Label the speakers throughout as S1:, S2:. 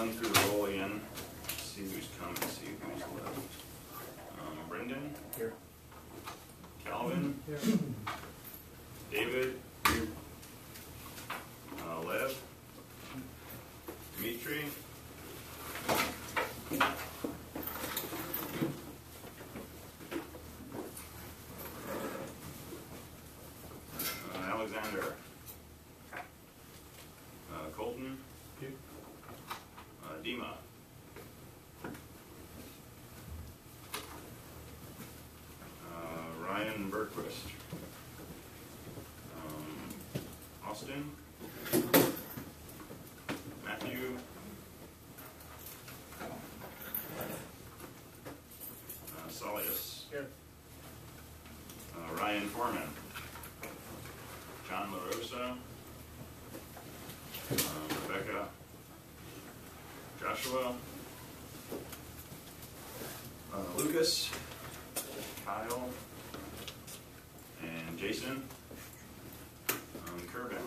S1: run through the roll again. See who's coming, see who's left. Brendan?
S2: Here.
S1: Calvin?
S2: Here.
S1: David? Lev? Dimitri? Alexander? Colton?
S2: Here.
S1: Dima? Ryan Berquist? Austin? Matthew? Solius?
S2: Here.
S1: Ryan Foreman? John LaRosa? Rebecca? Joshua? Lucas? Kyle? And Jason? Kervin?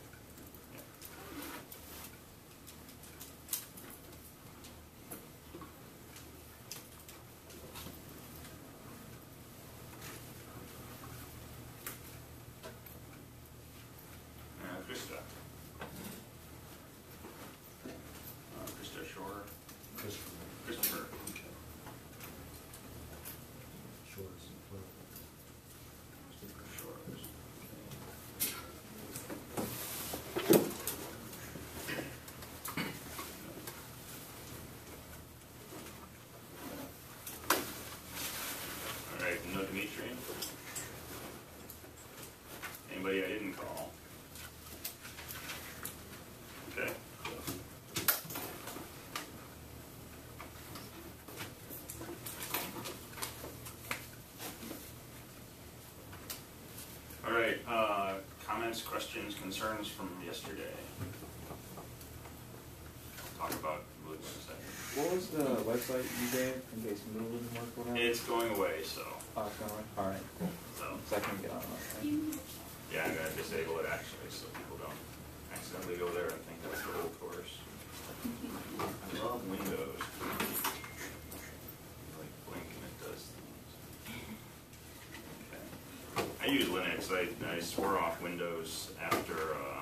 S1: Krista? Krista Shore? Christopher?
S2: Shorts.
S1: Christopher Shores. All right, no Dimitri. Anybody I didn't call? Okay. All right, comments, questions, concerns from yesterday. Talk about Moodle in a second.
S3: What was the website you gave in case Moodle didn't work or whatever?
S1: It's going away, so.
S3: Oh, it's going away? Alright, cool. So I can get on that.
S1: Yeah, I'm gonna disable it actually, so people don't accidentally go there and think that's the whole course. I love Windows. Like blink and it does things. Okay. I use Linux. I swore off Windows after.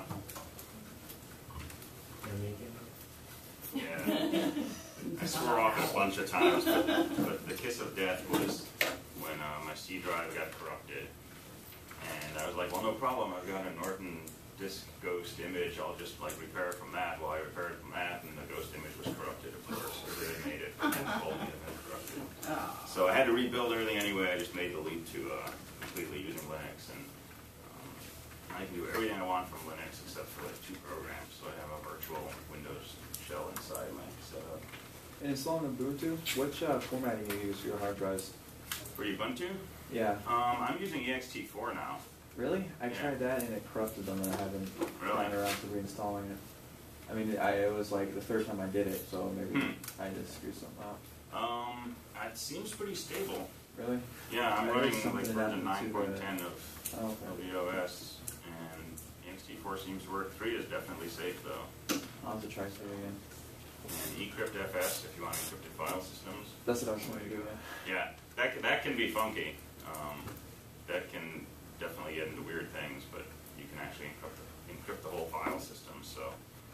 S1: Yeah. I swore off it a bunch of times, but the kiss of death was when my C drive got corrupted. And I was like, well, no problem. I've got a Norton disk ghost image. I'll just like repair it from that. Well, I repaired it from that, and the ghost image was corrupted, of course, because they made it and told me it had been corrupted. So I had to rebuild everything anyway. I just made the leap to completely using Linux, and I can do everything I want from Linux except for like 2 programs. So I have a virtual Windows shell inside my setup.
S3: And installing Ubuntu, which formatting do you use for your hard drives?
S1: For Ubuntu?
S3: Yeah.
S1: I'm using ext4 now.
S3: Really? I
S1: Yeah.
S3: tried that and it corrupted them and I haven't
S1: Really?
S3: gotten around to reinstalling it. I mean, it was like the third time I did it, so maybe I just screwed something up.
S1: It seems pretty stable.
S3: Really?
S1: Yeah, I'm
S3: I
S1: running
S3: heard
S1: like
S3: something
S1: version
S3: happened to
S1: 9.10 of
S3: okay.
S1: LVOS, and ext4 seems to work. 3 is definitely safe though.
S3: I'll have to try 3 again.
S1: And eCryptFS if you want encrypted file systems.
S3: That's what I was trying to do, yeah.
S1: Yeah, that can be funky. That can definitely get into weird things, but you can actually encrypt the whole file system. So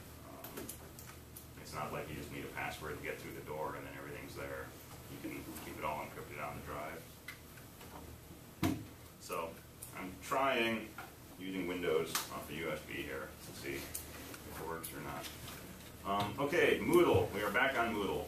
S1: it's not like you just need a password to get through the door and then everything's there. You can keep it all encrypted on the drive. So I'm trying using Windows off the USB here to see if it works or not. Okay, Moodle. We are back on Moodle.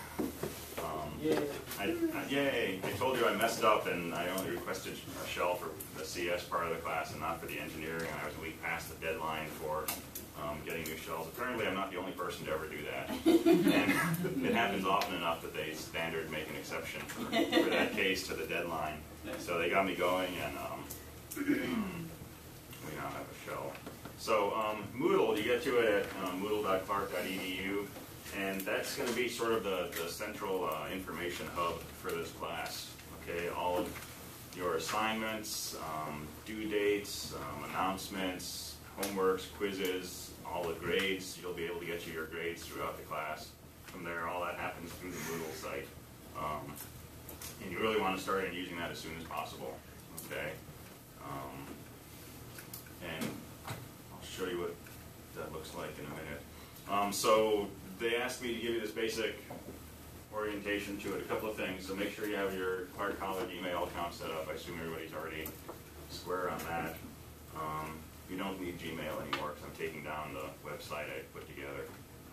S1: Yay! I told you I messed up and I only requested a shell for the CS part of the class and not for the engineering, and I was a week past the deadline for getting new shells. Apparently I'm not the only person to ever do that. And it happens often enough that they standard make an exception for that case to the deadline. So they got me going, and we now have a shell. So Moodle, you get to it at moodle.clark.edu, and that's going to be sort of the central information hub for this class. Okay, all of your assignments, due dates, announcements, homeworks, quizzes, all the grades. You'll be able to get you your grades throughout the class. from there. All that happens through the Moodle site. And you really want to start using that as soon as possible. Okay? And I'll show you what that looks like in a minute. So they asked me to give you this basic orientation to it, a couple of things. So make sure you have your Clark College email account set up. I assume everybody's already square on that. You don't need Gmail anymore because I'm taking down the website I put together.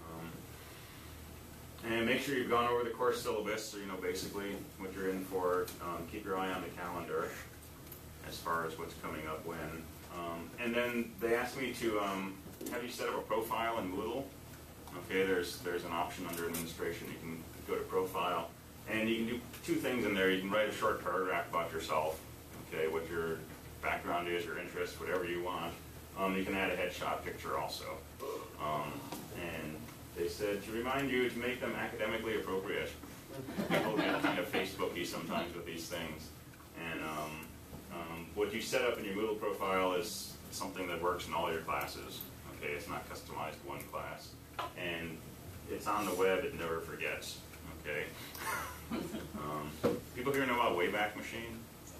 S1: And make sure you've gone over the course syllabus so you know basically what you're in for. Keep your eye on the calendar as far as what's coming up when. And then they asked me to have you set up a profile in Moodle. Okay, there's an option under administration. You can go to profile, and you can do two things in there. You can write a short paragraph about yourself, okay, what your background is, your interests, whatever you want. You can add a headshot picture also. And they said to remind you to make them academically appropriate. People get kind of Facebooky sometimes with these things. And what you set up in your Moodle profile is something that works in all your classes. Okay, it's not customized to one class. And it's on the web, it never forgets. Okay. People here know about Wayback Machine?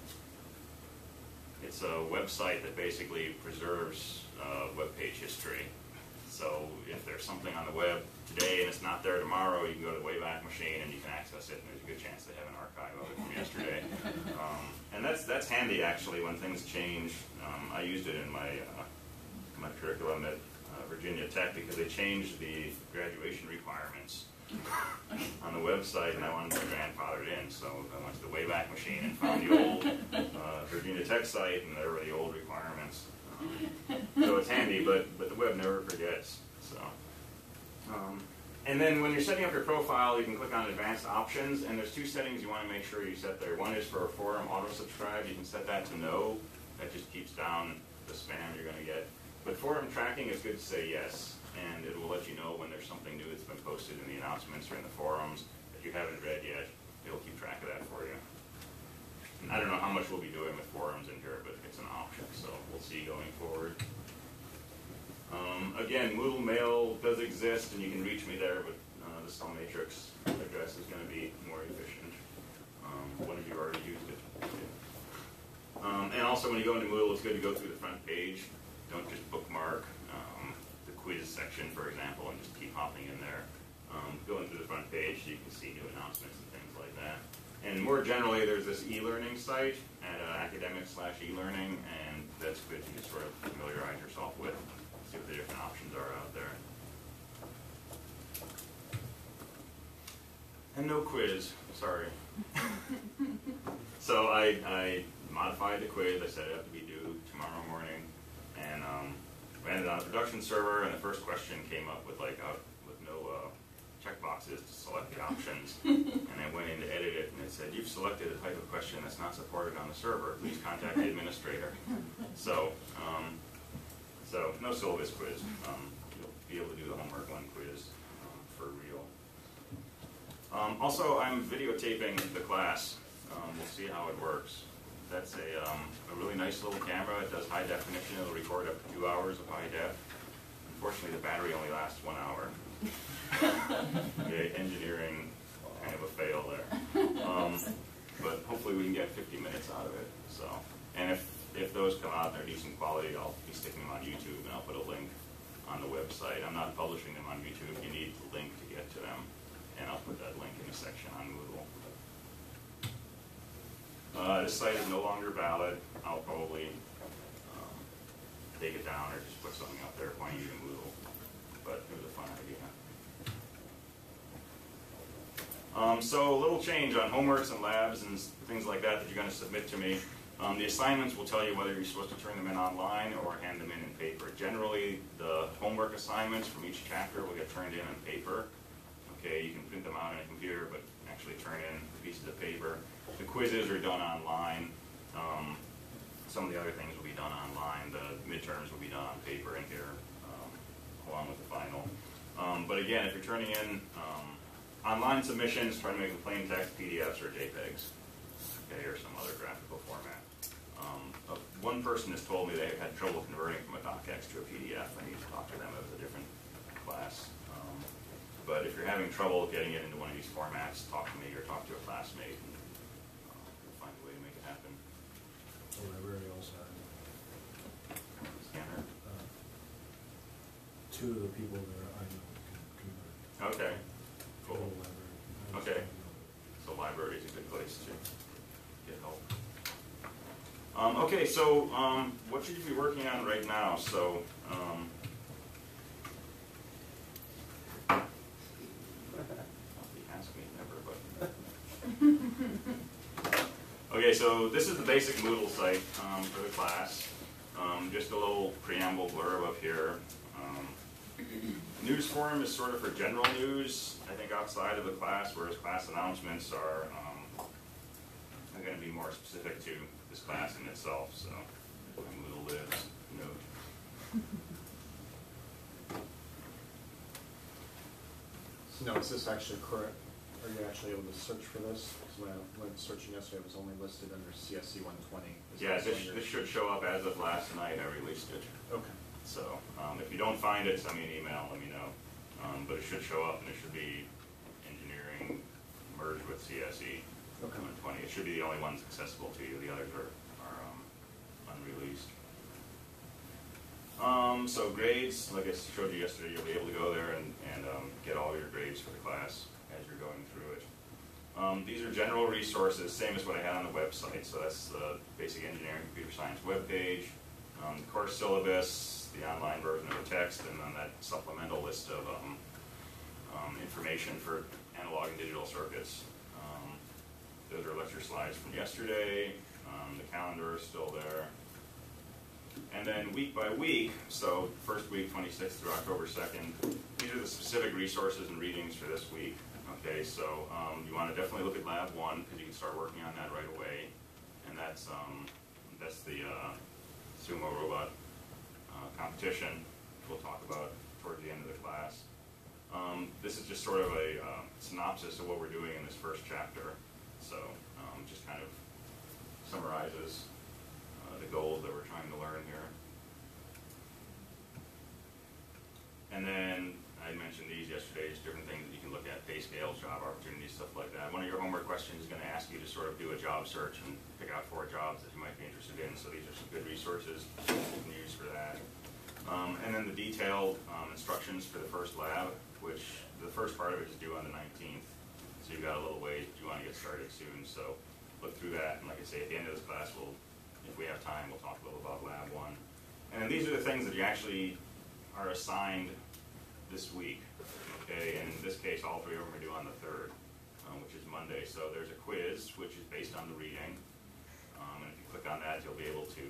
S1: It's a website that basically preserves web page history. So if there's something on the web today and it's not there tomorrow, you can go to the Wayback Machine and you can access it, and there's a good chance they have an archive of it from yesterday. And that's handy actually when things change. I used it in my curriculum at Virginia Tech because they changed the graduation requirements on the website, and I wanted to be grandfathered in, so I went to the Wayback Machine and found the old Virginia Tech site, and there were the old requirements. So it's handy, but the web never forgets. So, and then when you're setting up your profile, you can click on Advanced Options, and there's two settings you want to make sure you set there. One is for a forum auto-subscribe. You can set that to no. That just keeps down the spam you're going to get. But forum tracking is good to say yes, and it will let you know when there's something new that's been posted in the announcements or in the forums that you haven't read yet. It'll keep track of that for you. And I don't know how much we'll be doing with forums in here, but it's an option, so we'll see going forward. Again, Moodle Mail does exist, and you can reach me there, but the Matrix address is going to be more efficient. One of you already used it. And also, when you go into Moodle, it's good to go through the front page. Don't just bookmark the quiz section, for example, and just keep hopping in there. Going through the front page so you can see new announcements and things like that. And more generally, there's this e-learning site at academic/elearning, and that's good to sort of familiarize yourself with, see what the different options are out there. And no quiz, sorry. So I modified the quiz. I set it up to be due tomorrow morning, and ran it on a production server. And the first question came up with with no checkboxes to select the options. And I went in to edit it, and it said, "You've selected a type of question that's not supported on the server. Please contact the administrator." So no syllabus quiz. You'll be able to do the homework one quiz for real. Also, I'm videotaping the class. We'll see how it works. That's a really nice little camera. It does high definition. It'll record up to 2 hours of high def. Unfortunately, the battery only lasts 1 hour. Okay, engineering, kind of a fail there. But hopefully we can get 50 minutes out of it. So, and if those come out and they're decent quality, I'll be sticking them on YouTube, and I'll put a link on the website. I'm not publishing them on YouTube. You need the link to get to them, and I'll put that link in the section on Moodle. This site is no longer valid. I'll probably take it down or just put something up there pointing you to Moodle. But it was a fun idea. So a little change on homeworks and labs and things like that you're going to submit to me. The assignments will tell you whether you're supposed to turn them in online or hand them in paper. Generally, the homework assignments from each chapter will get turned in paper. Okay, you can print them out on a computer, but actually turn in pieces of paper. The quizzes are done online. Some of the other things will be done online. The midterms will be done on paper in here, along with the final. But again, if you're turning in online submissions, try to make them plain text, PDFs, or JPEGs, okay, or some other graphical format. One person has told me they had trouble converting from a docx to a PDF. I need to talk to them. It was a different class. But if you're having trouble getting it into one of these formats, talk to me or talk to a classmate, and we'll find a way to make it happen.
S2: The library also had
S1: Scanner.
S2: two of the people there I know can convert.
S1: Okay.
S2: The
S1: Cool.
S2: whole library. I just
S1: Okay.
S2: don't know.
S1: So library is a good place to get help. Okay, so what should you be working on right now? So he asked me never, but okay. So this is the basic Moodle site for the class. Just a little preamble blurb up here. News forum is sort of for general news, I think, outside of the class, whereas class announcements are going to be more specific to this class in itself. So, my Moodle lives note.
S4: So now, is this actually correct? Are you actually able to search for this? Because when I went searching yesterday, it was only listed under CSE 120.
S1: Yeah, this should show up as of last night. I released it.
S4: Okay.
S1: So if you don't find it, send me an email, let me know. But it should show up, and it should be engineering merged with CSE 120. It should be the only ones accessible to you. The others are unreleased. So grades, like I showed you yesterday, you'll be able to go there and get all your grades for the class as you're going through it. These are general resources, same as what I had on the website. So that's the Basic Engineering Computer Science webpage, the course syllabus, the online version of the text, and then that supplemental list of information for analog and digital circuits. Those are lecture slides from yesterday. The calendar is still there. And then week by week, so first week, 26th through October 2nd, these are the specific resources and readings for this week. Okay, so you want to definitely look at Lab 1 because you can start working on that right away. And that's the sumo robot competition we'll talk about towards the end of the class. This is just sort of a synopsis of what we're doing in this first chapter. So just kind of summarizes the goals that we're trying to learn here. And then I mentioned these yesterday, just different things that you can look at, pay scales, job opportunities, stuff like that. One of your homework questions is going to ask you to sort of do a job search and pick out 4 jobs that you might be interested in. So these are some good resources you can use for that. And then the detailed instructions for the first lab, which the first part of it is due on the 19th. So you've got a little ways, but you want to get started soon. So look through that, and like I say, at the end of this class, if we have time, we'll talk a little about Lab 1. And then these are the things that you actually are assigned this week. Okay, and in this case, all 3 of them are due on the 3rd, which is Monday. So there's a quiz, which is based on the reading. And if you click on that, you'll be able to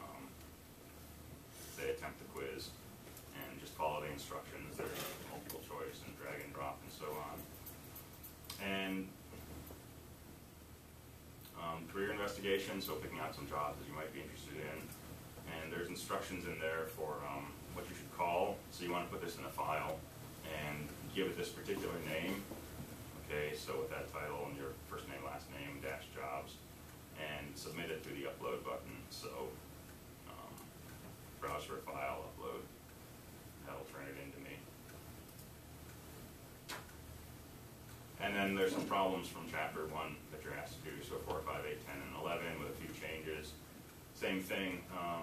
S1: say attempt the quiz and just follow the instructions. There's multiple choice and drag and drop and so on. And career investigation, so picking out some jobs that you might be interested in. And there's instructions in there for what you should call. So you want to put this in a file and give it this particular name. Okay, so with that title and your first name, last name, dash jobs, and submit it through the upload button. So browse for a file, upload, that'll turn it into me. And then there's some problems from chapter 1 that you're asked to do, so 4, 5, 8, 10, and 11 with a few changes. Same thing,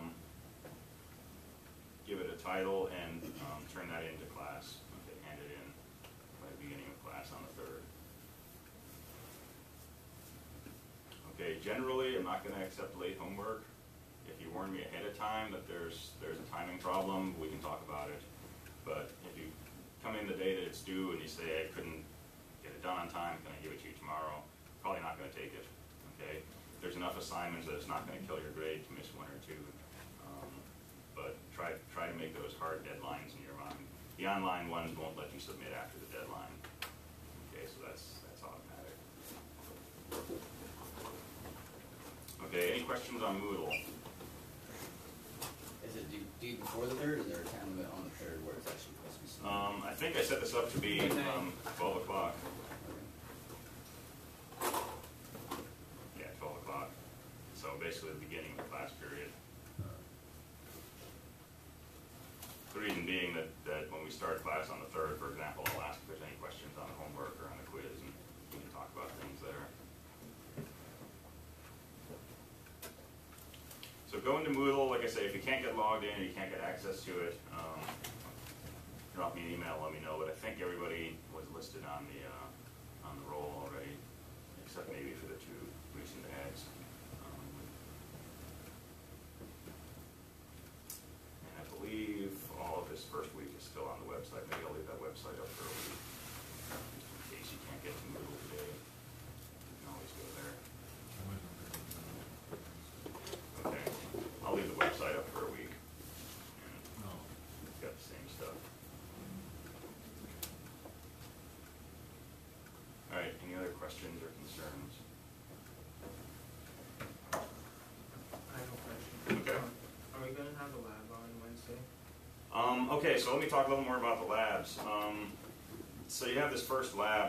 S1: give it a title and turn that into class. Okay, hand it in by the beginning of class on the 3rd. Okay, generally I'm not going to accept late homework. If you warn me ahead of time that there's a timing problem, we can talk about it. But if you come in the day that it's due and you say, I couldn't get it done on time, can I give it to you tomorrow? Probably not going to take it, okay? There's enough assignments that it's not going to kill your grade to miss 1 or 2. But try to make those hard deadlines in your mind. The online ones won't let you submit after the deadline. Okay, so that's automatic. Okay, any questions on Moodle?
S5: Is it due before the 3rd, or is there a time limit on the 3rd where it's actually supposed to be submitted?
S1: I think I set this up to be 12 o'clock. Yeah, 12 o'clock. So basically the beginning of the class period. The reason being that when we start class on the 3rd, for example, I'll ask if there's any questions on the homework or on the quiz, and we can talk about things there. So go into Moodle. Like I say, if you can't get logged in or you can't get access to it, drop me an email, let me know. But I think everybody was listed on the roll already, except maybe for the 2 recent ads. And I believe all of this first week is still on the website. Maybe I'll leave that website up for a week, just in case you can't get to Moodle today. You can always go there.
S2: I might not be able to do that.
S1: Okay, I'll leave the website up for a week. And
S2: No.
S1: it's got the same stuff. All right, any other questions or concerns?
S6: I have a question.
S1: Okay.
S6: Are we gonna have a lab on Wednesday?
S1: Okay, so let me talk a little more about the labs. So you have this first lab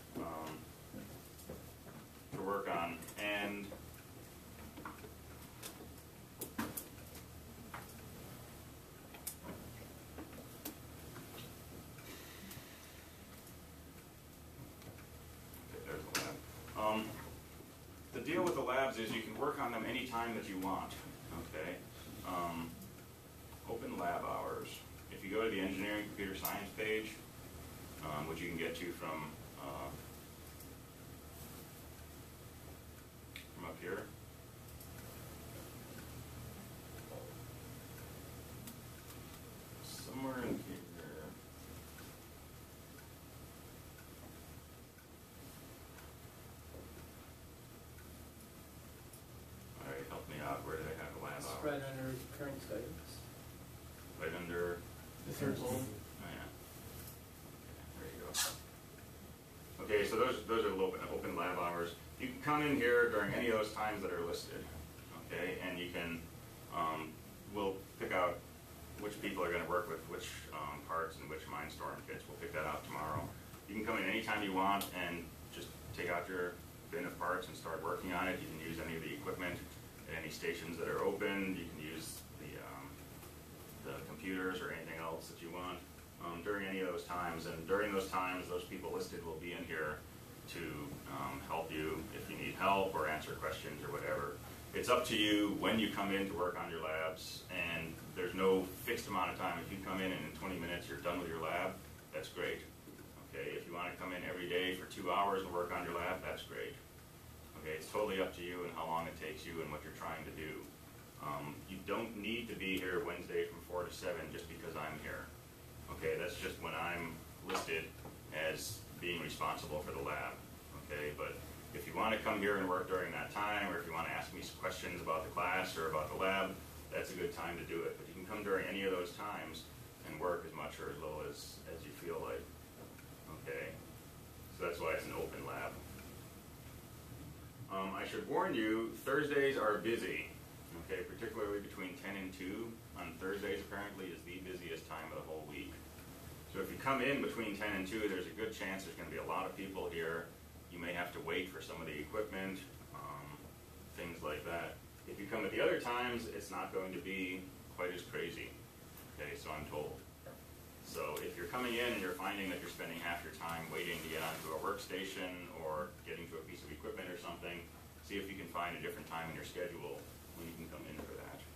S1: to work on, and okay, there's the lab. The deal with the labs is you can work on them anytime that you want, okay? Open lab hours. If you go to the engineering computer science page, which you can get to from up here. Somewhere in here. All right, help me out. Where do they have the lab
S5: It's
S1: hours?
S5: right under current studies.
S1: Right under.
S5: The third one.
S1: Oh, yeah. Okay, there you go. Okay, so those are the open lab hours. You can come in here during any of those times that are listed, okay? And you can, we'll pick out which people are gonna work with which parts and which Mindstorm kits. We'll pick that out tomorrow. You can come in anytime you want and just take out your bin of parts and start working on it. You can use any of the equipment at any stations that are open. You can use the computers or anything else that you want during any of those times. And during those times, those people listed will be in here to help you if you need help or answer questions or whatever. It's up to you when you come in to work on your labs, and there's no fixed amount of time. If you come in and in 20 minutes you're done with your lab, that's great. Okay, if you want to come in every day for 2 hours and work on your lab, that's great. Okay, it's totally up to you and how long it takes you and what you're trying to do. You don't need to be here Wednesday from 4 to 7 just because I'm here. Okay, that's just when I'm listed as being responsible for the lab. Okay, but if you want to come here and work during that time, or if you want to ask me some questions about the class or about the lab, that's a good time to do it. But you can come during any of those times and work as much or as little as you feel like. Okay, so that's why it's an open lab. I should warn you, Thursdays are busy. Okay, particularly between 10 and 2 on Thursdays apparently is the busiest time of the whole week. So if you come in between 10 and 2, there's a good chance there's going to be a lot of people here. You may have to wait for some of the equipment, things like that. If you come at the other times, it's not going to be quite as crazy. Okay, so I'm told. So if you're coming in and you're finding that you're spending half your time waiting to get onto a workstation or getting to a piece of equipment or something, see if you can find a different time in your schedule when you can come in for that.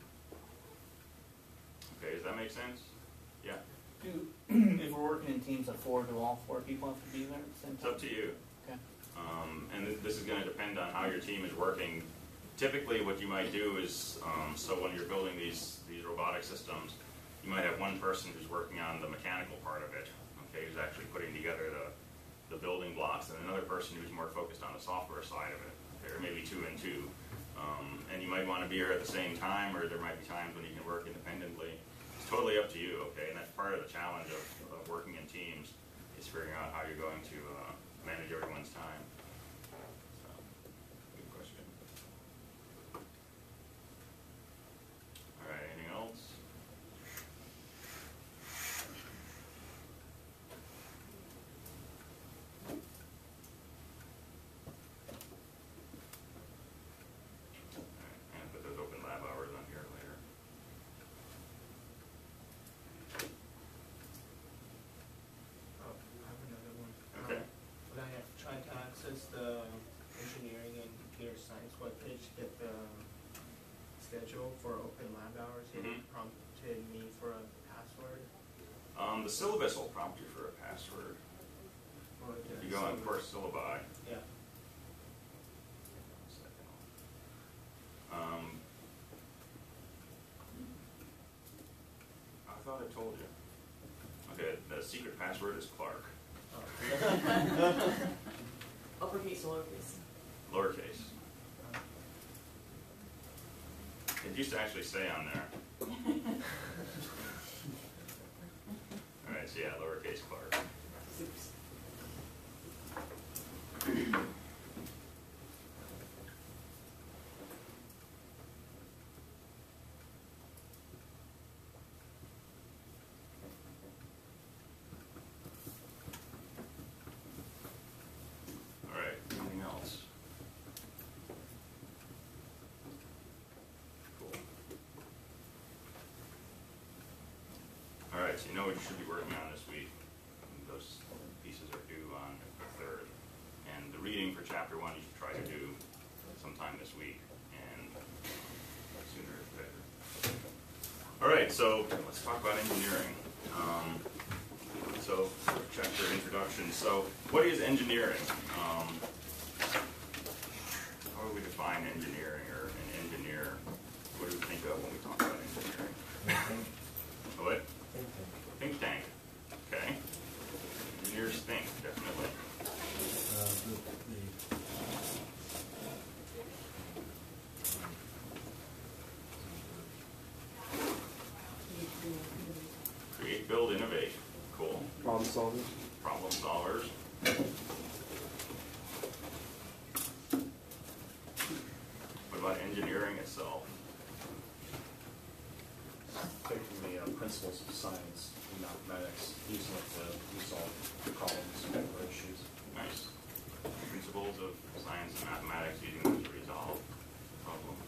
S1: Okay, does that make sense? Yeah.
S7: If we're working in teams of 4, do all 4 people have to be there at the same
S1: It's
S7: time?
S1: up to you.
S7: Okay.
S1: And this is going to depend on how your team is working. Typically what you might do is, so when you're building these robotic systems, you might have one person who's working on the mechanical part of it, okay, who's actually putting together the building blocks, and another person who's more focused on the software side of it, okay, or maybe 2 and 2. And you might want to be here at the same time, or there might be times when you can work independently. It's totally up to you, okay, and that's part of the challenge of working in teams, is figuring out how you're going to manage everyone's time. So, good question. All right, anything else? All right, and put those open lab hours on here later.
S6: was the engineering and computer science webpage get the schedule for open lab hours? It
S1: Mhm.
S6: prompted me for a password.
S1: The syllabus will prompt you for a password.
S6: Or
S1: If
S6: the
S1: you go on
S6: syllabus.
S1: course syllabi.
S6: Yeah.
S1: I thought I told you. Okay, the secret password is Clark.
S6: Oh.
S8: Uppercase or lowercase?
S1: Lowercase. It used to actually say on there. Alright, so yeah, lowercase Clark.
S8: Oops.
S1: Alright, anything else? Cool. Alright, so you know what you should be working on this week. Those pieces are due on the 3rd. And the reading for chapter 1 you should try to do sometime this week, and sooner is better. Alright, so let's talk about engineering. So, chapter introduction. So, what is engineering? How do we define engineering or an engineer? What do we think of when we talk about engineering? What? Think tank. Okay. Engineers think, definitely. Create, build, innovate. Cool.
S3: Problem solving.
S1: Problem solvers. What about engineering itself?
S4: Taking the principles of science and mathematics, using it to solve problems and issues.
S1: Nice. Principles of science and mathematics, using them to resolve problems.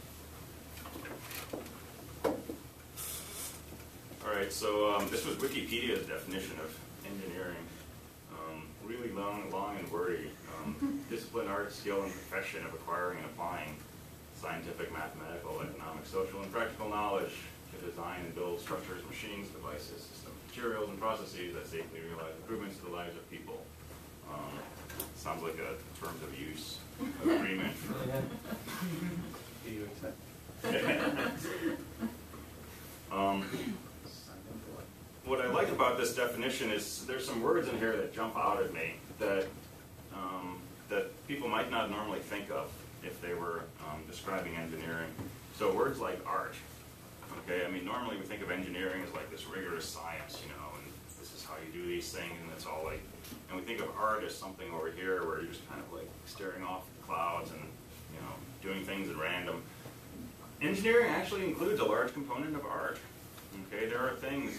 S1: Alright, so this was Wikipedia's definition of engineering. Really long and wordy. Discipline, art, skill, and profession of acquiring and applying scientific, mathematical, economic, social, and practical knowledge to design and build structures, machines, devices, systems, materials, and processes that safely realize improvements to the lives of people. Sounds like a terms of use agreement for what I like about this definition is there's some words in here that jump out at me that that people might not normally think of if they were describing engineering. So words like art. Okay, I mean normally we think of engineering as like this rigorous science, you know, and this is how you do these things, and it's all like, and we think of art as something over here where you're just kind of like staring off the clouds and, you know, doing things at random. Engineering actually includes a large component of art. Okay, there are things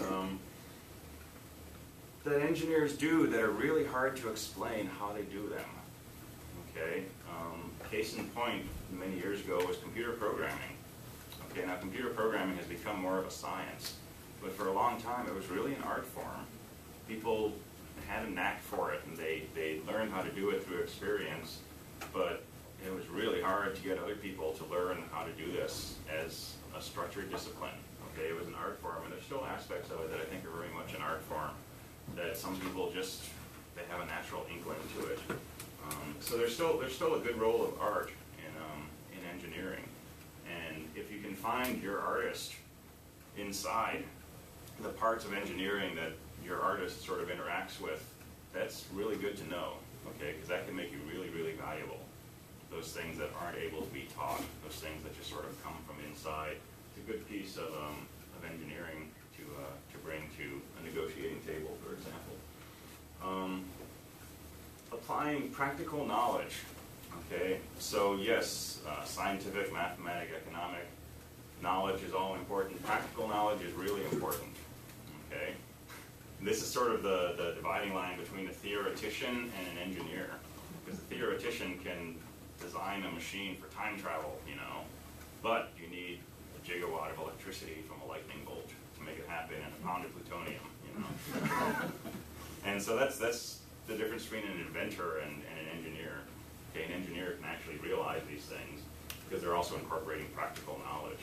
S1: that engineers do that are really hard to explain how they do them. Okay, case in point, many years ago was computer programming. Okay, now computer programming has become more of a science, but for a long time it was really an art form. People had a knack for it, and they learned how to do it through experience, but it was really hard to get other people to learn how to do this as a structured discipline. Okay, it was an art form, and there's still aspects of it that I think are very much an art form, that some people just, they have a natural inkling to it. So there's still a good role of art in engineering, and if you can find your artist inside the parts of engineering that your artist sort of interacts with, that's really good to know, okay, because that can make you really, really valuable. Those things that aren't able to be taught, those things that just sort of come from inside. It's a good piece of engineering to bring to a negotiating table, for example. Applying practical knowledge. Okay, so yes, scientific, mathematic, economic knowledge is all important. Practical knowledge is really important. Okay, this is sort of the dividing line between a theoretician and an engineer, because the theoretician can design a machine for time travel, you know, but you need a gigawatt of electricity from a lightning bolt to make it happen, and a pound of plutonium, you know. And so that's the difference between an inventor and an engineer. Okay, an engineer can actually realize these things because they're also incorporating practical knowledge.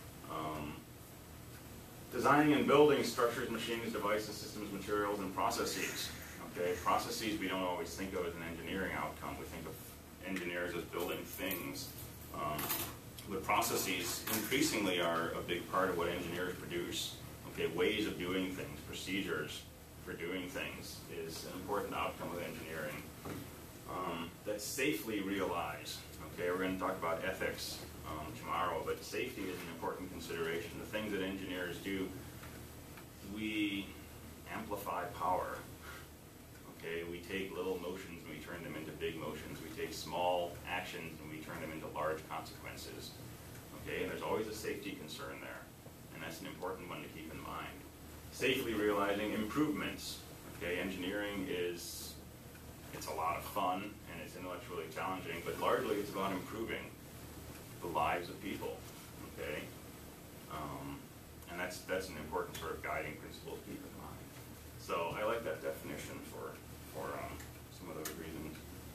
S1: Designing and building structures, machines, devices, systems, materials, and processes. Okay, processes we don't always think of as an engineering outcome. We think of engineers as building things. But processes increasingly are a big part of what engineers produce. Okay, ways of doing things, procedures for doing things is an important outcome of engineering. That safely realize. Okay, we're going to talk about ethics tomorrow, but safety is an important consideration. The things that engineers do, we amplify power. Okay, we take little motions and we turn them into big motions. We take small actions and we turn them into large consequences. Okay, and there's always a safety concern there, and that's an important one to keep in mind. Safely realizing improvements. Okay, engineering is, it's a lot of fun and it's intellectually challenging, but largely it's about improving the lives of people. Okay, and that's an important sort of guiding principle to keep in mind. So I like that definition for some of those reasons.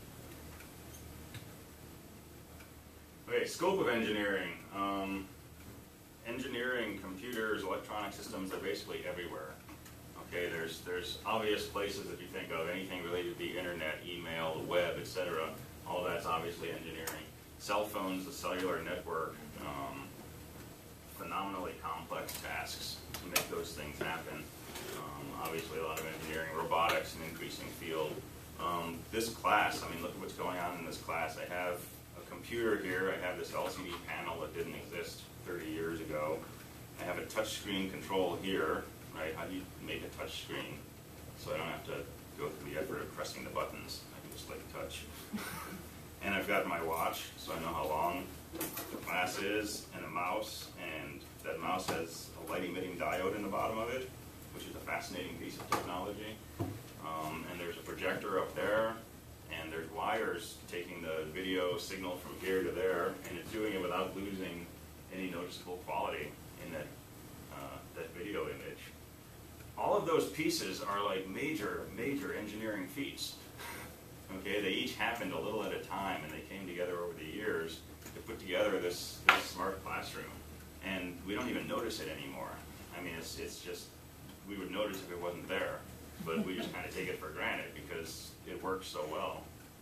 S1: Okay, scope of engineering. Engineering, computers, electronic systems are basically everywhere. Okay, there's obvious places that you think of, anything related to the internet, email, the web, etc. All that's obviously engineering. Cell phones, the cellular network, phenomenally complex tasks to make those things happen. Obviously a lot of engineering, robotics, an increasing field. This class, I mean, look at what's going on in this class. I have a computer here, I have this LCD panel that didn't exist 30 years ago. I have a touchscreen control here, right? How do you make a touchscreen so I don't have to go through the effort of pressing the buttons? I can just like touch. And I've got my watch, so I know how long the class is, and a mouse, and that mouse has a light-emitting diode in the bottom of it, which is a fascinating piece of technology. And there's a projector up there, and there's wires taking the video signal from here to there, and it's doing it without losing any noticeable quality in that video image. All of those pieces are like major engineering feats. Okay, they each happened a little at a time, and they came together over the years to put together this smart classroom. And we don't even notice it anymore. I mean, it's just, we would notice if it wasn't there, but we just kind of take it for granted because it works so well.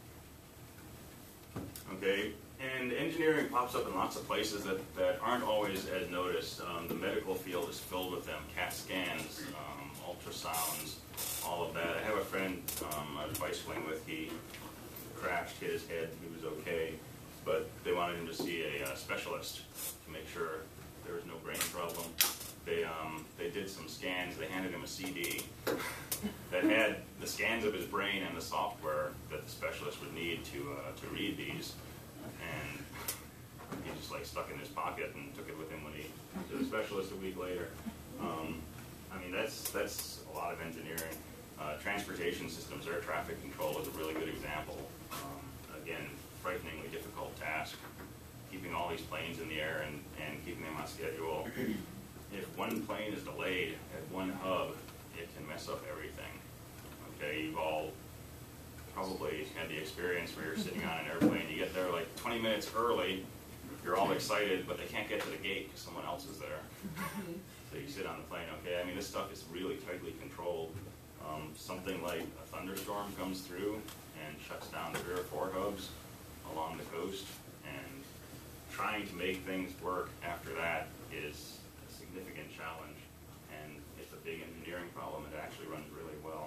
S1: Okay, and engineering pops up in lots of places that aren't always as noticed. The medical field is filled with them, CAT scans, ultrasounds, all of that. I have a friend I was bicycling with, he crashed, hit his head, he was okay, but they wanted him to see a specialist to make sure there was no brain problem. They did some scans, they handed him a CD that had the scans of his brain and the software that the specialist would need to read these, and he just like stuck in his pocket and took it with him when he went to the specialist a week later. I mean, that's a lot of engineering. Transportation systems, air traffic control is a really good example. Again, frighteningly difficult task, keeping all these planes in the air and keeping them on schedule. If one plane is delayed at one hub, it can mess up everything. Okay, you've all probably had the experience where you're sitting on an airplane, you get there like 20 minutes early, you're all excited, but they can't get to the gate because someone else is there. So you sit on the plane, okay, I mean, this stuff is really tightly controlled. Something like a thunderstorm comes through and shuts down 3 or 4 hubs along the coast, and trying to make things work after that is a significant challenge, and it's a big engineering problem. It actually runs really well.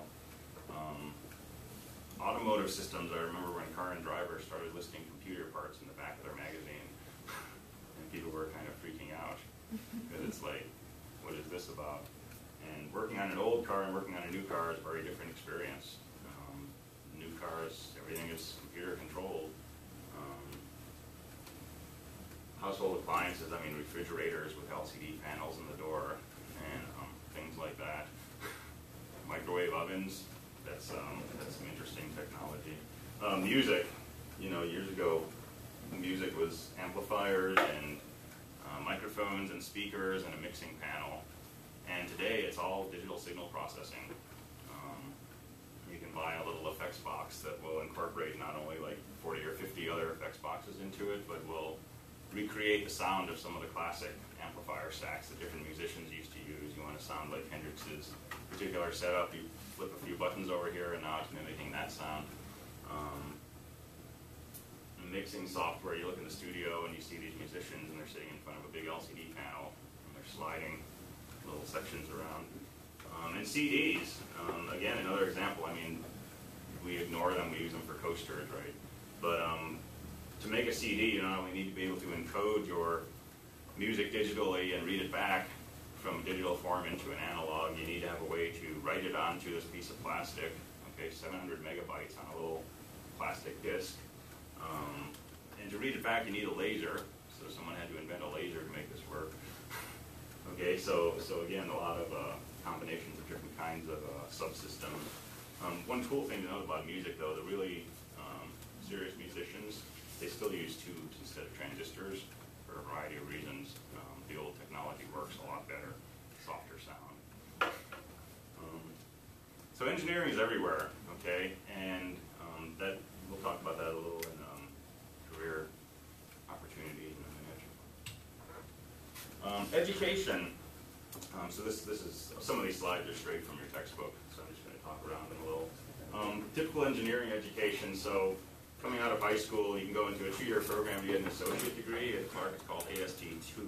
S1: Automotive systems, I remember when Car and Driver started listing computer parts in the back of their magazine, and people were kind of freaking out, because it's like, what is this about? And working on an old car and working on a new car is a very different experience. New cars, everything is computer controlled. Household appliances, I mean refrigerators with LCD panels in the door and things like that. Microwave ovens, that's some interesting technology. Music, you know, years ago, music was amplifiers and microphones and speakers and a mixing panel. And today it's all digital signal processing. You can buy a little effects box that will incorporate not only like 40 or 50 other effects boxes into it, but will recreate the sound of some of the classic amplifier stacks that different musicians used to use. You want to sound like Hendrix's particular setup, you flip a few buttons over here and now it's mimicking that sound. Mixing software, you look in the studio and you see these musicians and they're sitting in front of a big LCD panel and they're sliding little sections around. And CDs, again, another example. I mean, we ignore them, we use them for coasters, right? But to make a CD, you not only need to be able to encode your music digitally and read it back from digital form into an analog, you need to have a way to write it onto this piece of plastic, okay, 700 megabytes on a little plastic disc. And to read it back, you need a laser, so someone had to invent a laser to make this work. Okay, so again, a lot of combinations of different kinds of subsystems. One cool thing to note about music, though, the really serious musicians, they still use tubes instead of transistors for a variety of reasons. The old technology works a lot better, softer sound. So engineering is everywhere, okay, and that we'll talk about that a little in career opportunities in a minute. Education. So this is, some of these slides are straight from your textbook, so I'm just going to talk around them a little. Typical engineering education, so coming out of high school, you can go into a 2-year program to get an associate degree. At Clark, it's called AST2.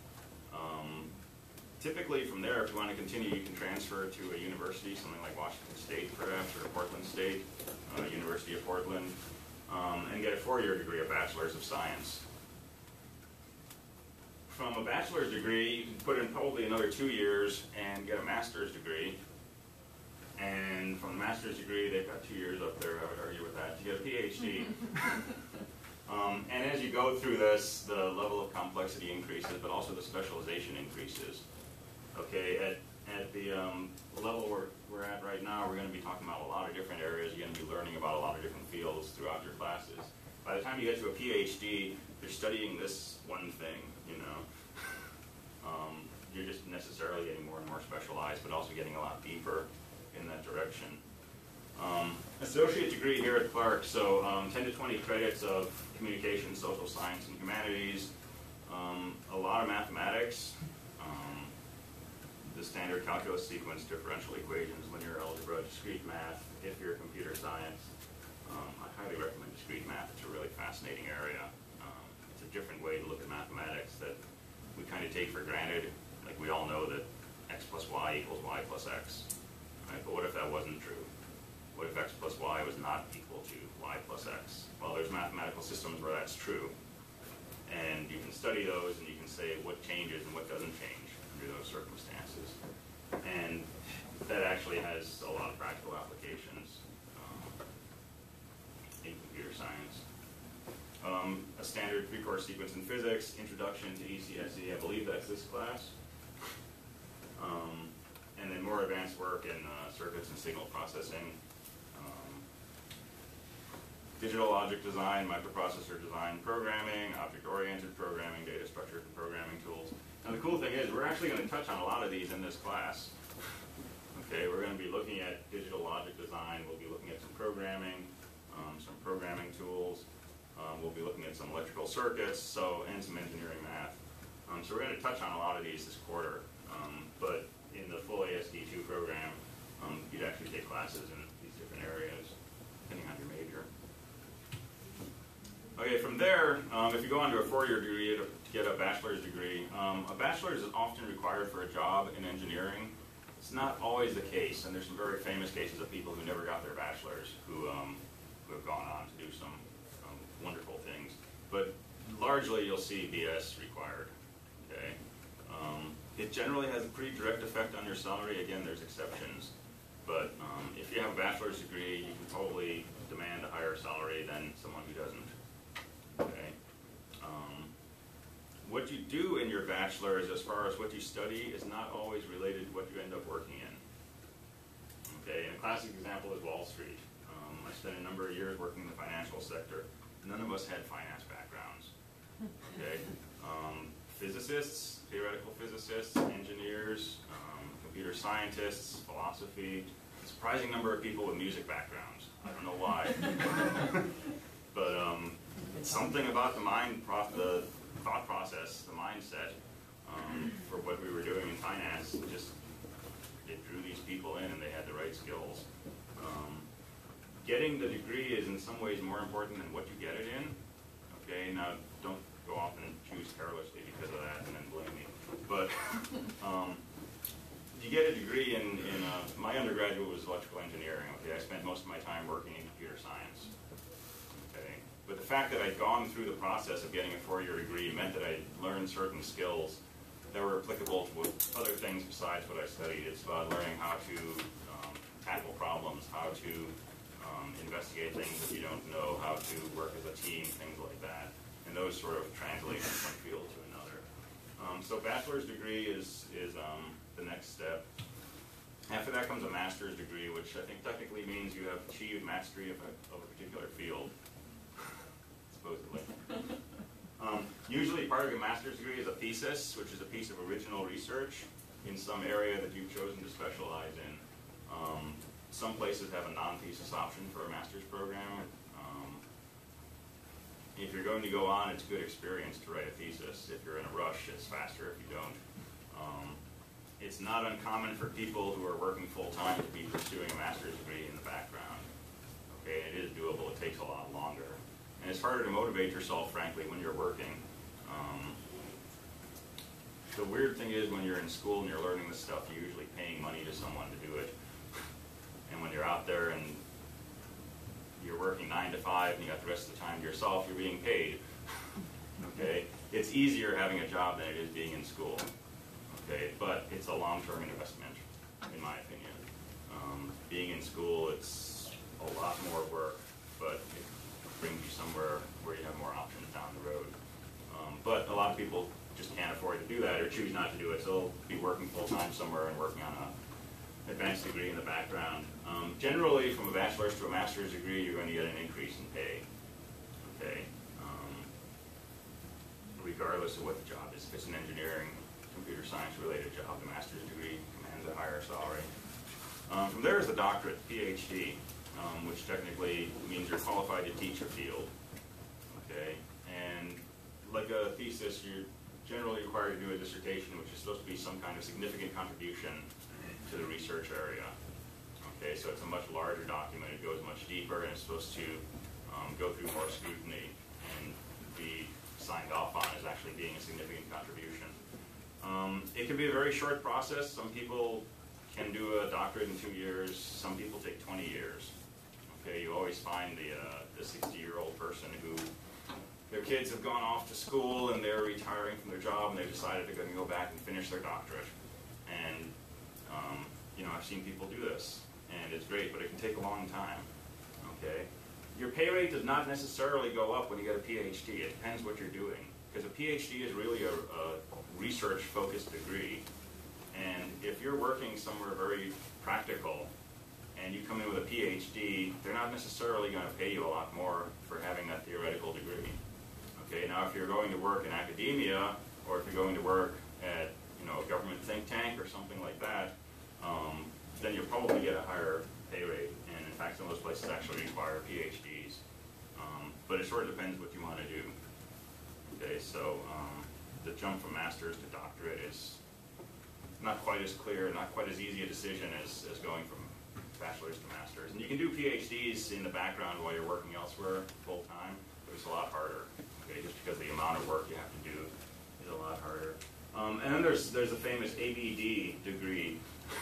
S1: Typically from there, if you want to continue, you can transfer to a university, something like Washington State perhaps, or Portland State, University of Portland, and get a 4-year degree, a Bachelor's of Science. From a bachelor's degree, you can put in probably another 2 years and get a master's degree. And from the master's degree, they've got 2 years up there, I would argue with that, to get a PhD. And as you go through this, the level of complexity increases, but also the specialization increases. Okay, at the level we're at right now, we're going to be talking about a lot of different areas. You're going to be learning about a lot of different fields throughout your classes. By the time you get to a PhD, you're studying this one thing, you know. You're just necessarily getting more and more specialized, but also getting a lot deeper in that direction. Associate degree here at Clark, so 10 to 20 credits of communication, social science, and humanities, a lot of mathematics, the standard calculus sequence, differential equations, linear algebra, discrete math, if you're computer science. I highly recommend discrete math. It's a really fascinating area. It's a different way to look at mathematics that we kind of take for granted. Like, we all know that x plus y equals y plus x, right? But what if that wasn't true? What if x plus y was not equal to y plus x? Well, there's mathematical systems where that's true. And you can study those and you can say what changes and what doesn't change under those circumstances. And that actually has a lot of practical applications in computer science. A standard 3-course sequence in physics, introduction to ECSE, I believe that's this class. And then more advanced work in circuits and signal processing. Digital logic design, microprocessor design, programming, object-oriented programming, data structures and programming tools. Now the cool thing is, we're actually going to touch on a lot of these in this class. Okay, we're going to be looking at digital logic design, we'll be looking at some programming tools, we'll be looking at some electrical circuits, and some engineering math. So we're going to touch on a lot of these this quarter, but in the full AST2 program, you'd actually take classes in these different areas, depending on your major. Okay, from there, if you go on to a 4-year degree to get a bachelor's degree, a bachelor's is often required for a job in engineering. It's not always the case, and there's some very famous cases of people who never got their bachelor's who have gone on to do some wonderful things. But largely, you'll see BS required. Okay, it generally has a pretty direct effect on your salary. Again, there's exceptions, but if you have a bachelor's degree, you can probably demand a higher salary than someone who doesn't. Okay. What you do in your bachelor's, as far as what you study, is not always related to what you end up working in. Okay, and a classic example is Wall Street. I spent a number of years working in the financial sector. None of us had finance backgrounds. Okay, physicists, theoretical physicists, engineers, computer scientists, philosophy, surprising number of people with music backgrounds. I don't know why. But something about the the thought process, the mindset, for what we were doing in finance, just it drew these people in, and they had the right skills. Getting the degree is in some ways more important than what you get it in. Okay, now don't go off and choose carelessly because of that and then blame me. But you get a degree in my undergraduate was electrical engineering. Okay, I spent most of my time working in computer science. Okay, but the fact that I'd gone through the process of getting a 4-year degree meant that I learned certain skills that were applicable to other things besides what I studied. It's about learning how to tackle problems, how to investigate things that you don't know, how to work as a team, things like that. And those sort of translate from one field to another. So bachelor's degree is the next step. After that comes a master's degree, which I think technically means you have achieved mastery of a particular field, supposedly. Usually part of your master's degree is a thesis, which is a piece of original research in some area that you've chosen to specialize in. Some places have a non-thesis option for a master's program. If you're going to go on, it's a good experience to write a thesis. If you're in a rush, it's faster if you don't. It's not uncommon for people who are working full-time to be pursuing a master's degree in the background. Okay, it is doable. It takes a lot longer. And it's harder to motivate yourself, frankly, when you're working. The weird thing is when you're in school and you're learning this stuff, you're usually paying money to someone to do it. And when you're out there and you're working 9 to 5 and you got the rest of the time to yourself, you're being paid. Okay? It's easier having a job than it is being in school. Okay? But it's a long-term investment, in my opinion. Being in school, it's a lot more work, but it brings you somewhere where you have more options down the road. But a lot of people just can't afford to do that or choose not to do it, so they'll be working full-time somewhere and working on an advanced degree in the background. Generally, from a bachelor's to a master's degree, you're going to get an increase in pay. Okay, regardless of what the job is. If it's an engineering, computer science-related job, the master's degree commands a higher salary. From there is the doctorate, PhD, which technically means you're qualified to teach a field. Okay, and like a thesis, you're generally required to do a dissertation, which is supposed to be some kind of significant contribution to the research area. Okay, so it's a much larger document, it goes much deeper, and it's supposed to go through more scrutiny and be signed off on as actually being a significant contribution. It can be a very short process. Some people can do a doctorate in 2 years, some people take 20 years. Okay, you always find the 60-year-old person who their kids have gone off to school and they're retiring from their job and they've decided they're going to go back and finish their doctorate. And you know, I've seen people do this, and it's great, but it can take a long time. Okay, your pay rate does not necessarily go up when you get a PhD. It depends what you're doing, because a PhD is really a research-focused degree, and if you're working somewhere very practical, and you come in with a PhD, they're not necessarily going to pay you a lot more for having that theoretical degree. Okay, now if you're going to work in academia, or if you're going to work at a government think tank or something like that, then you'll probably get a higher pay rate. And in fact, some of those places actually require PhDs. But it sort of depends what you want to do. Okay, so the jump from master's to doctorate is not quite as clear, not quite as easy a decision as going from bachelor's to master's. And you can do PhDs in the background while you're working elsewhere full time, but it's a lot harder. Okay, just because the amount of work you have to do is a lot harder. And then there's a famous ABD degree.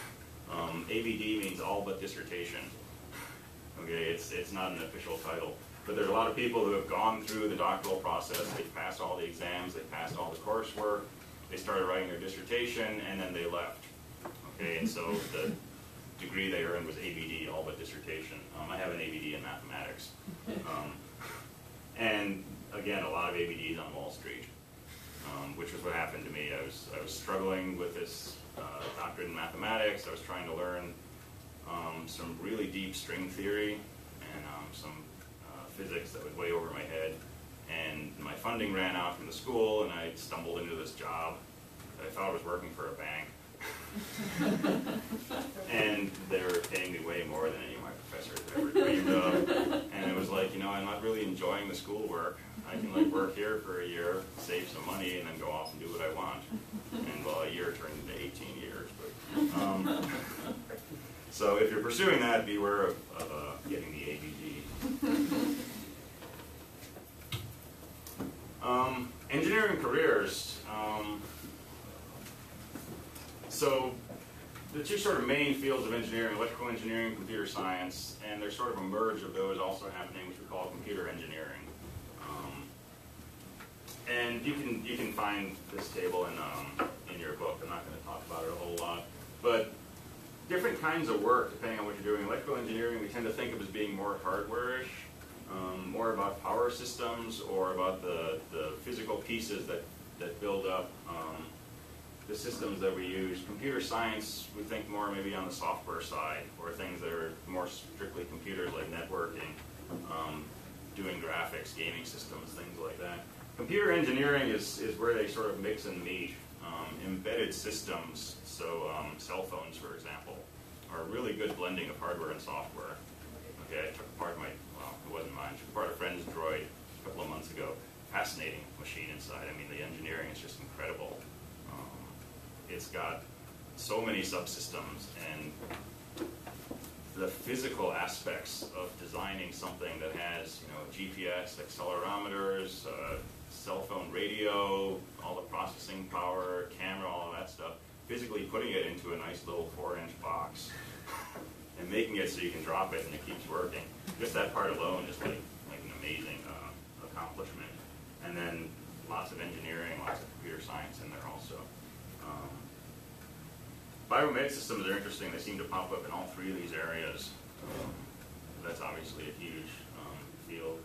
S1: ABD means all but dissertation. Okay, it's not an official title, but there's a lot of people who have gone through the doctoral process. They've passed all the exams, they've passed all the coursework, they started writing their dissertation, and then they left. Okay, and so the degree they earned was ABD, all but dissertation. I have an ABD in mathematics. And again, a lot of ABDs on Wall Street, which was what happened to me. I was struggling with this doctorate in mathematics. I was trying to learn some really deep string theory and some physics that was way over my head. And my funding ran out from the school, and I stumbled into this job that I thought was working for a bank. And they were paying me way more than any of my professors had ever dreamed of. And it was like, you know, I'm not really enjoying the schoolwork. I can like work here for a year, save some money, and then go off and do what I want. And well, a year turned into 18 years. But, so if you're pursuing that, beware of getting the ABD. Engineering careers. So the two sort of main fields of engineering, electrical engineering, computer science, and there's sort of a merge of those also happening, which we call computer engineering. And you can find this table in your book. I'm not going to talk about it a whole lot, but different kinds of work depending on what you're doing. Electrical engineering we tend to think of as being more hardware-ish, more about power systems or about the physical pieces that build up the systems that we use. Computer science, we think more maybe on the software side, or things that are more strictly computers like networking, doing graphics, gaming systems, things like that. Computer engineering is where they sort of mix and meet. Embedded systems, so cell phones, for example, are a really good blending of hardware and software. Okay, I took apart well, it wasn't mine, I took apart a friend's Droid a couple of months ago. Fascinating machine inside. I mean, the engineering is just incredible. It's got so many subsystems, and the physical aspects of designing something that has, you know, GPS, accelerometers, cell phone radio, all the processing power, camera, all of that stuff, physically putting it into a nice little 4-inch box and making it so you can drop it and it keeps working. Just that part alone is like an amazing accomplishment. And then lots of engineering, lots of computer science in there also. Biomed systems are interesting. They seem to pop up in all three of these areas. That's obviously a huge field.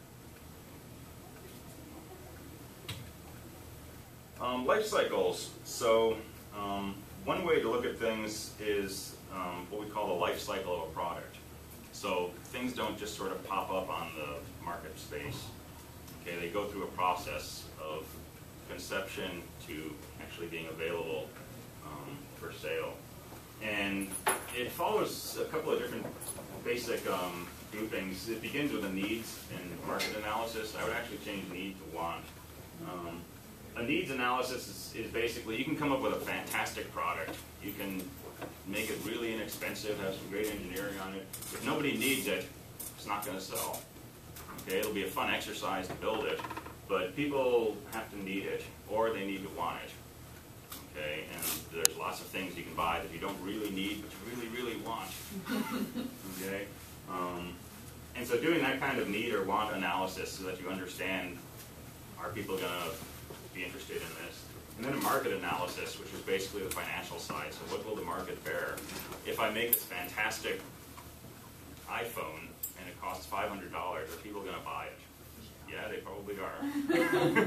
S1: Life cycles. So one way to look at things is what we call the life cycle of a product. So things don't just sort of pop up on the market space. Okay, they go through a process of conception to actually being available for sale. And it follows a couple of different basic groupings. It begins with a needs and market analysis. I would actually change need to want. A needs analysis is basically, you can come up with a fantastic product. You can make it really inexpensive, have some great engineering on it. If nobody needs it, it's not going to sell. Okay, it'll be a fun exercise to build it, but people have to need it, or they need to want it. Okay, and there's lots of things you can buy that you don't really need, but you really, really want. Okay, and so doing that kind of need or want analysis so that you understand, are people going to be interested in this? And then a market analysis, which is basically the financial side. So what will the market bear? If I make this fantastic iPhone and it costs $500, are people going to buy it? Yeah, they probably are.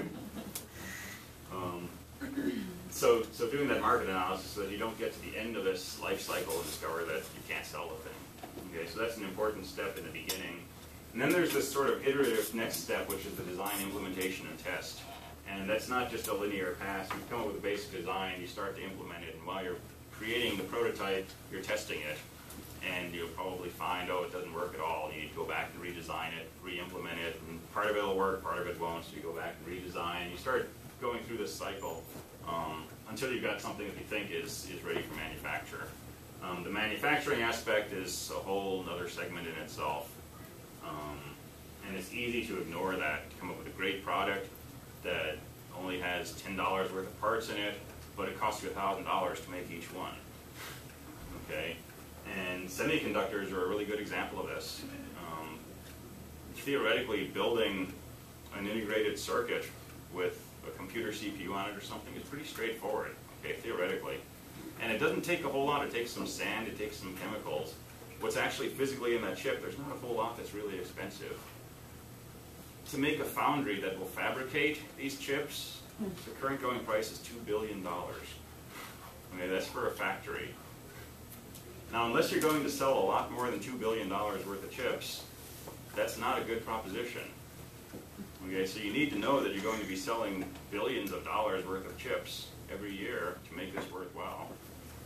S1: So doing that market analysis so that you don't get to the end of this life cycle and discover that you can't sell the thing. Okay, so that's an important step in the beginning. And then there's this sort of iterative next step, which is the design, implementation, and test. And that's not just a linear path. You come up with a basic design, you start to implement it, and while you're creating the prototype, you're testing it, and you'll probably find, oh, it doesn't work at all. You need to go back and redesign it, re-implement it, and part of it will work, part of it won't, so you go back and redesign. You start going through this cycle until you've got something that you think is ready for manufacture. The manufacturing aspect is a whole other segment in itself. And it's easy to ignore that, to come up with a great product that only has $10 worth of parts in it, but it costs you $1,000 to make each one. Okay? And semiconductors are a really good example of this. Theoretically, building an integrated circuit with a computer CPU on it or something is pretty straightforward, okay, theoretically. And it doesn't take a whole lot. It takes some sand, it takes some chemicals. What's actually physically in that chip, there's not a whole lot that's really expensive. To make a foundry that will fabricate these chips, the current going price is $2 billion. Okay, that's for a factory. Now, unless you're going to sell a lot more than $2 billion worth of chips, that's not a good proposition. Okay, so you need to know that you're going to be selling billions of dollars worth of chips every year to make this worthwhile.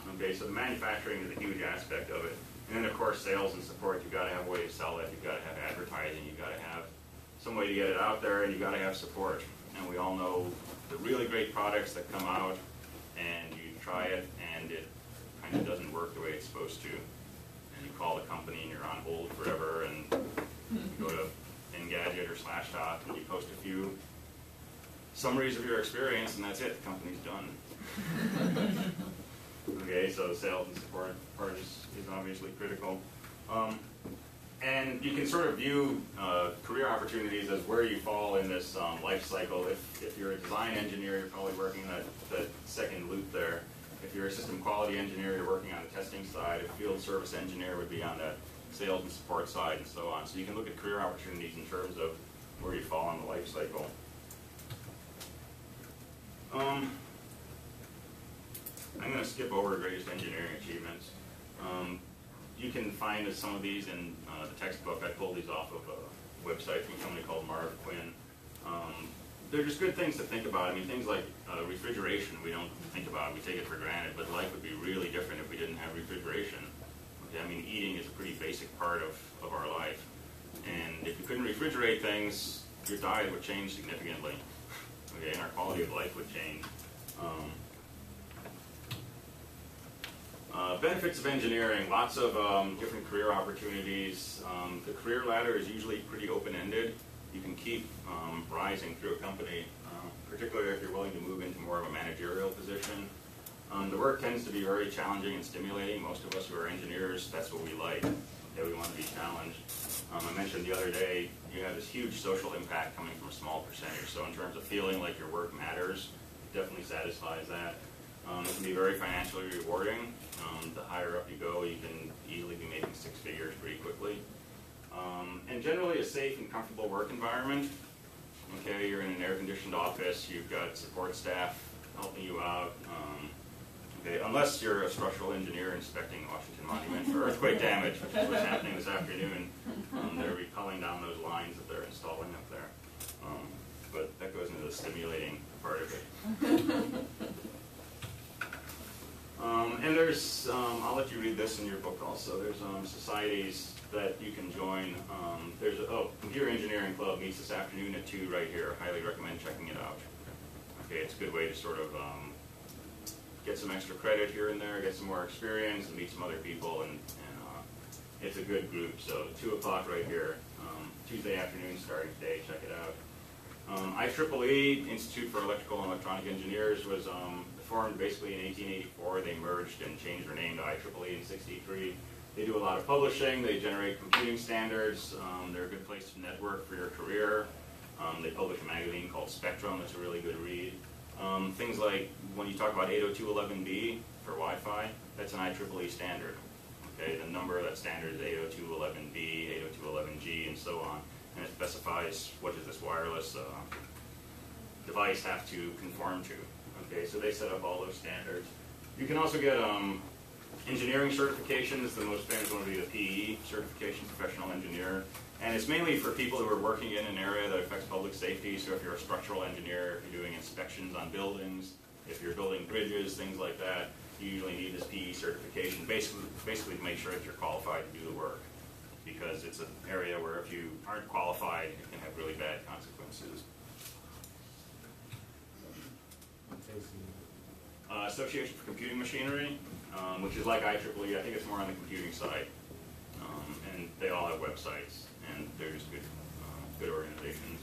S1: Okay, so the manufacturing is a huge aspect of it. And then of course sales and support, you've got to have a way to sell it, you've got to have advertising, you've got to have some way to get it out there, and you've got to have support. And we all know the really great products that come out, and you try it, and it kind of doesn't work the way it's supposed to. And you call the company, and you're on hold forever, and you go to Engadget or Slashdot, and you post a few summaries of your experience, and that's it, the company's done. Okay, so sales and support part is obviously critical. And you can sort of view career opportunities as where you fall in this life cycle. If you're a design engineer, you're probably working that second loop there. If you're a system quality engineer, you're working on the testing side. A field service engineer would be on the sales and support side, and so on. So you can look at career opportunities in terms of where you fall in the life cycle. I'm going to skip over greatest engineering achievements. You can find some of these in the textbook. I pulled these off of a website from a company called Marv Quinn. They're just good things to think about. I mean, things like refrigeration, we don't think about, we take it for granted, but life would be really different if we didn't have refrigeration. Okay, I mean, eating is a pretty basic part of our life. And if you couldn't refrigerate things, your diet would change significantly. Okay, and our quality of life would change. Benefits of engineering, lots of different career opportunities. The career ladder is usually pretty open-ended. You can keep rising through a company, particularly if you're willing to move into more of a managerial position. The work tends to be very challenging and stimulating. Most of us who are engineers, that's what we like. Okay, we want to be challenged. I mentioned the other day, you have this huge social impact coming from a small percentage. So in terms of feeling like your work matters, it definitely satisfies that. It can be very financially rewarding. The higher up you go, you can easily be making six figures pretty quickly. And generally a safe and comfortable work environment. Okay, you're in an air-conditioned office, you've got support staff helping you out. Okay, unless you're a structural engineer inspecting Washington Monument for earthquake damage, which is what's happening this afternoon. They're repelling down those lines that they're installing up there. But that goes into the stimulating part of it. And there's, I'll let you read this in your book also, there's societies that you can join. There's a Computer Engineering Club meets this afternoon at 2 right here. I highly recommend checking it out. Okay, it's a good way to sort of get some extra credit here and there, get some more experience, and meet some other people, and it's a good group. So 2 o'clock right here, Tuesday afternoon starting today, check it out. IEEE, Institute for Electrical and Electronic Engineers, was formed basically in 1884. They merged and changed their name to IEEE in '63. They do a lot of publishing. They generate computing standards. They're a good place to network for your career. They publish a magazine called Spectrum. That's a really good read. Things like when you talk about 802.11b for Wi-Fi, that's an IEEE standard. Okay, the number of that standard is 802.11b, 802.11g, and so on. And it specifies what does this wireless device have to conform to. Okay, so they set up all those standards. You can also get engineering certifications. The most famous one would be the PE certification, professional engineer. And it's mainly for people who are working in an area that affects public safety. So if you're a structural engineer, if you're doing inspections on buildings, if you're building bridges, things like that, you usually need this PE certification, basically to make sure that you're qualified to do the work. Because it's an area where if you aren't qualified, it can have really bad consequences. Association for Computing Machinery, which is like IEEE. I think it's more on the computing side. And they all have websites, and they're just good, good organizations.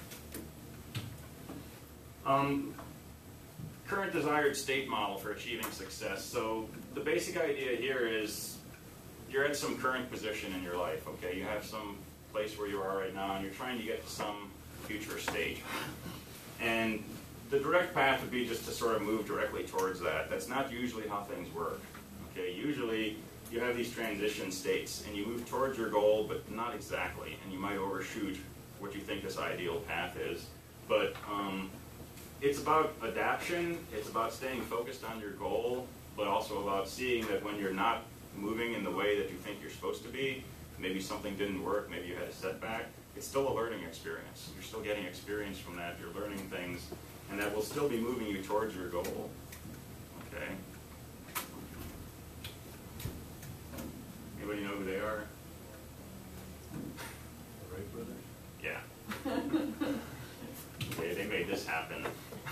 S1: Current desired state model for achieving success. So the basic idea here is you're at some current position in your life, okay? You have some place where you are right now, and you're trying to get to some future state. And the direct path would be just to sort of move directly towards that. That's not usually how things work, okay? Usually you have these transition states, and you move towards your goal, but not exactly, and you might overshoot what you think this ideal path is. But it's about adaptation, it's about staying focused on your goal, but also about seeing that when you're not moving in the way that you think you're supposed to be, maybe something didn't work, maybe you had a setback, it's still a learning experience. You're still getting experience from that, you're learning things, and that will still be moving you towards your goal, okay? Anybody know who they are?
S2: The Wright brothers?
S1: Yeah. Okay, they made this happen.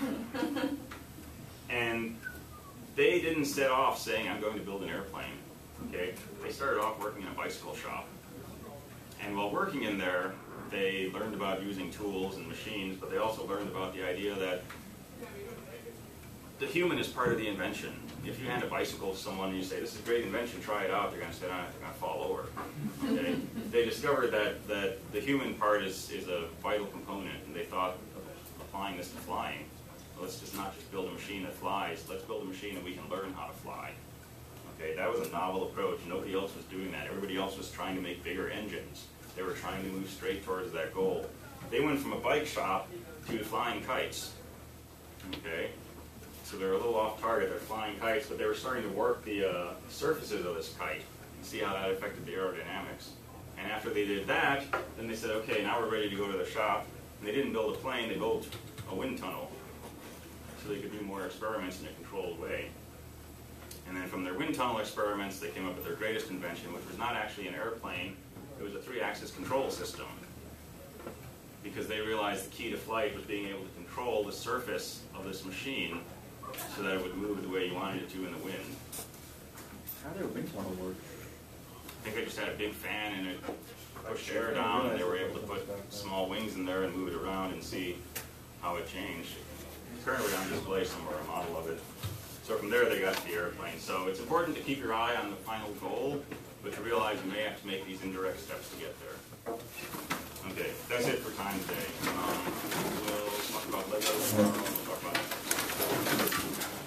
S1: And they didn't set off saying, I'm going to build an airplane. Okay? They started off working in a bicycle shop. And while working in there, they learned about using tools and machines, but they also learned about the idea that the human is part of the invention. If you hand a bicycle to someone and you say, this is a great invention, try it out, they're going to sit on it, they're going to fall over. Okay? They discovered that the human part is a vital component, and they thought of applying this to flying. Well, let's just not just build a machine that flies, let's build a machine that we can learn how to fly. Okay, that was a novel approach. Nobody else was doing that. Everybody else was trying to make bigger engines. They were trying to move straight towards that goal. They went from a bike shop to flying kites. Okay? So they're a little off target. They're flying kites, but they were starting to warp the surfaces of this kite and see how that affected the aerodynamics. And after they did that, then they said, okay, now we're ready to go to the shop. And they didn't build a plane, they built a wind tunnel. So they could do more experiments in a controlled way. And then from their wind tunnel experiments, they came up with their greatest invention, which was not actually an airplane, it was a 3-axis control system. Because they realized the key to flight was being able to control the surface of this machine so that it would move the way you wanted it to in the wind.
S3: How did a wind tunnel work?
S1: I think they just had a big fan and it pushed air down, and they were able to put small wings in there and move it around and see how it changed. Currently on display somewhere, a model of it. So from there they got to the airplane. So it's important to keep your eye on the final goal, but to realize you may have to make these indirect steps to get there. Okay, that's it for time today. We'll talk about Lego tomorrow. We'll talk about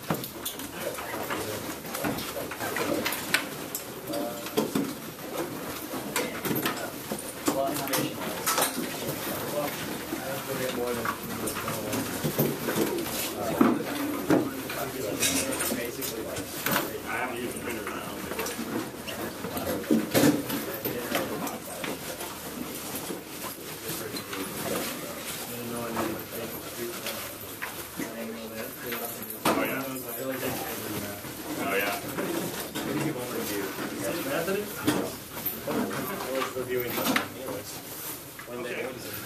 S5: Well, information-wise,
S4: We'll get more than
S5: basically like,
S1: I haven't used the printer, but I don't know if they work. Oh yeah? Oh yeah?
S4: reviewing anyways. One day.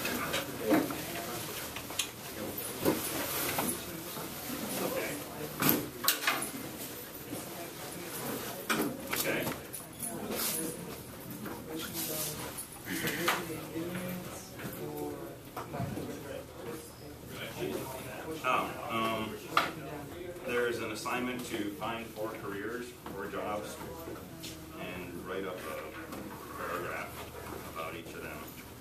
S1: Okay. Okay. There's an assignment to find 4 careers, 4 jobs, and write up a paragraph about each of them.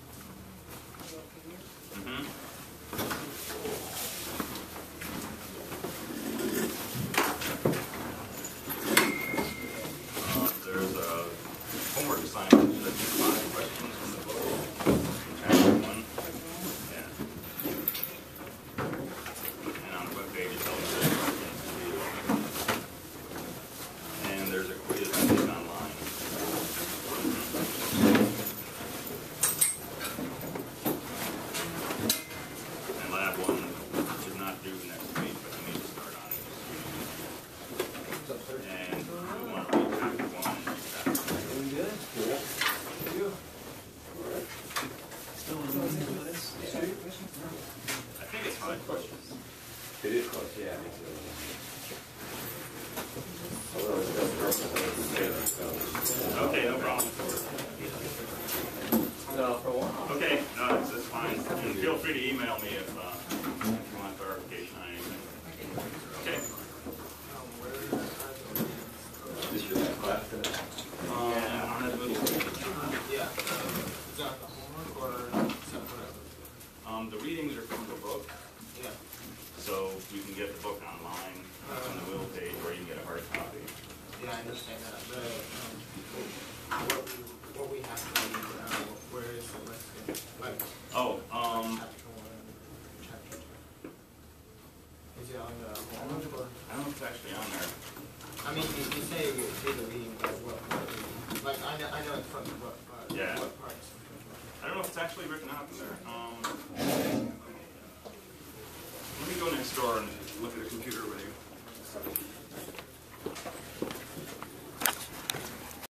S1: There's a homework assignment that is 5 questions from the book, chapter 1. Yeah. And on the webpage it tells you the questions to do. And there's a quiz I think online. And lab 1 should not do next week, but I need to start on it. And we want to read chapter 1 and chapter 2.
S5: doing good?
S1: I think it's 5 questions.
S5: It is close, yeah, me too.
S1: Okay, no problem.
S7: So for one.
S1: Okay, no, that's fine. And feel free to email me if you want clarification on anything. Okay.
S5: This your last class today?
S1: On that little,
S6: Yeah. Is that the homework or separate?
S1: the readings are from the book,
S6: Yeah.
S1: so you can get the book online on the Will page, or you can get a hard copy.
S6: Yeah, I understand that, but what we have to read, where is it listed? Like,
S1: Oh,
S6: chapter 1, chapter 2. Is it on the homework or?
S1: I don't know if it's actually on there.
S6: I mean, you say you do the reading, but what part reading? Like, I know it's from what part?
S1: Yeah.
S6: What parts?
S1: I don't know if it's actually written out in there.